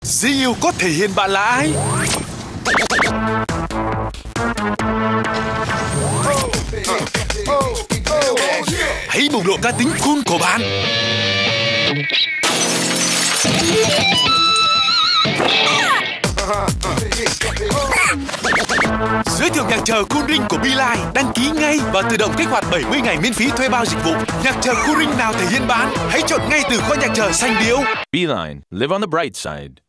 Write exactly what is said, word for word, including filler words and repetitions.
Dí yêu có thể hiện bạn là ai? Hãy bộc lộ cá tính cool của bạn. Giới thiệu nhạc chờ Cool Ring của Beeline. Đăng ký ngay và tự động kích hoạt bảy mươi ngày miễn phí thuê bao dịch vụ. Nhạc chờ Cool Ring nào thể hiện bạn? Hãy chọn ngay từ kho nhạc chờ xanh biếc. Beeline, live on the bright side.